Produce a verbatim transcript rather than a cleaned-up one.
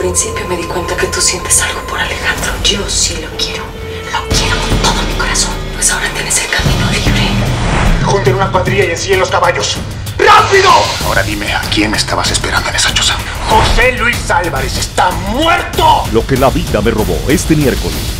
principio me di cuenta que tú sientes algo por Alejandro. Yo sí lo quiero. Lo quiero con todo mi corazón. Pues ahora tienes el camino libre. Junten una cuadrilla y ensillen los caballos. ¡Rápido! Ahora dime, ¿a quién estabas esperando en esa choza? José Luis Álvarez está muerto. Lo que la vida me robó este miércoles.